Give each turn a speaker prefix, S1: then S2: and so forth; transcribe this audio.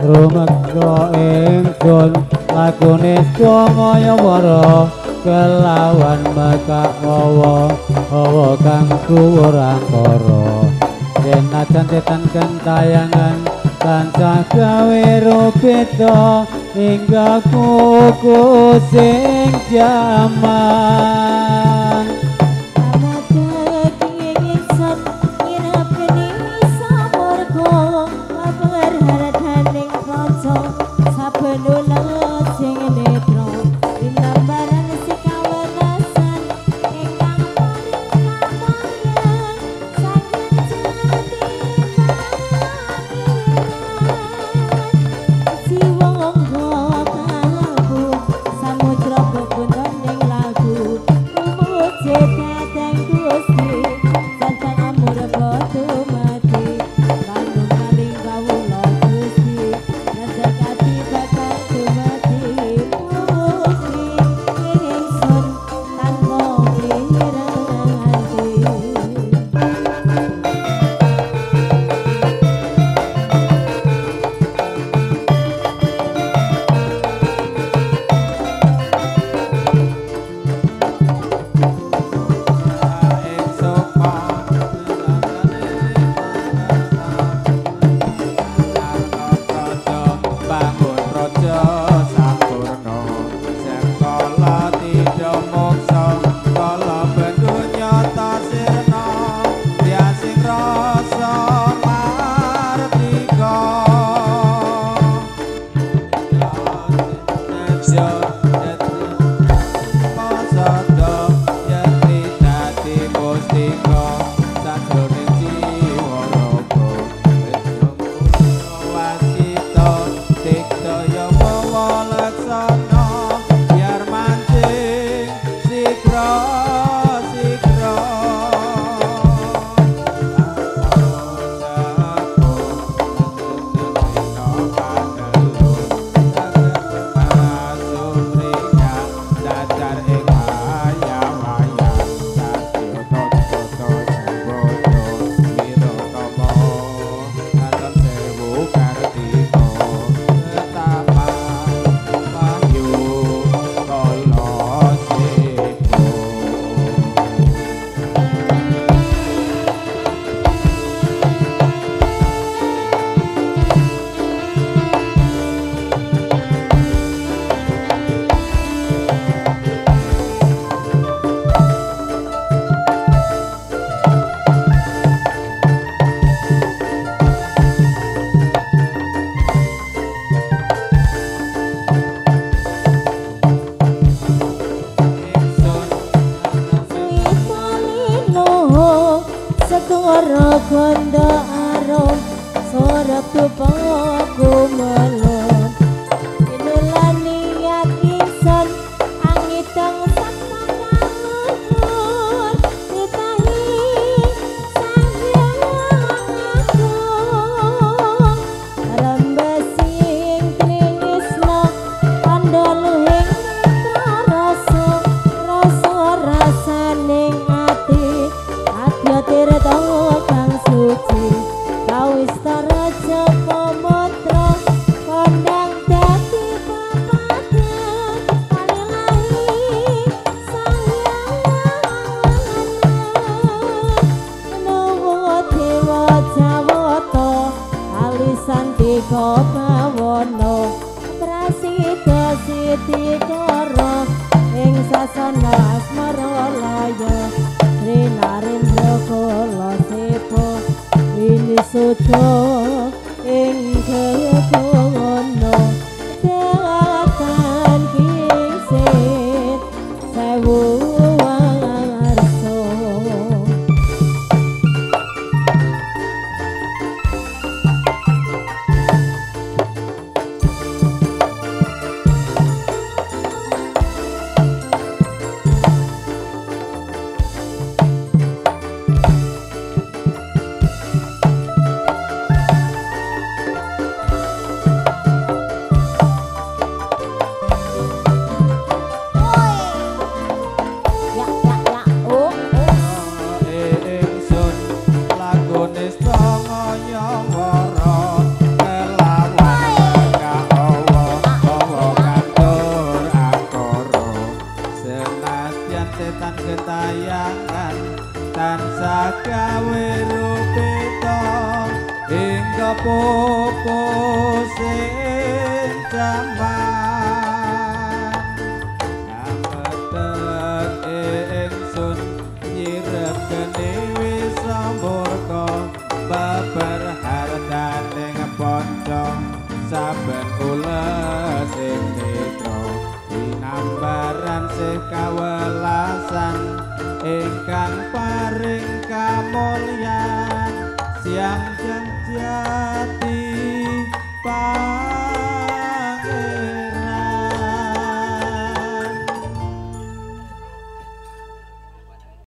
S1: rumeksa ingsun lagune Sumaya Wara kelawan mekak hawa kang dhuwur angkara senajan tetan gentayangan tansah gawe rupita hingga kuku sing jaman
S2: Kondo arom sorep tupaku melon inulani yakisan angitang sakmanangun ditahi sayang aku rembesing trisno pandaluhing rasa rasaning ati tirta kang suci kawis raja pemotra kondang dadi papadan palilahi sayang nuwun dewa jawata alisan tiga bawana prasida sitikara ing sasana asmaralaya Narendra kala sepo ini sudo ing kekono teatan kisit sewu warso
S3: opo sing jaman ametet ingsun nyirep geni wis murka babar hartaning poncong saben ules sing netra inambaran sih kawelasan ingkang paring kamulyan